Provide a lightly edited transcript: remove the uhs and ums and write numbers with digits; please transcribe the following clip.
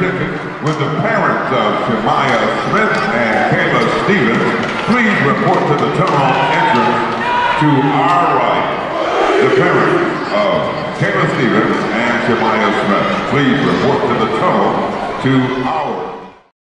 attention, with the parents of Shemaiah Smith and Kayla Stevens, please report to the tunnel entrance to our right. The parents of Kayla Stevens and Shemaiah Smith, please report to the tunnel to our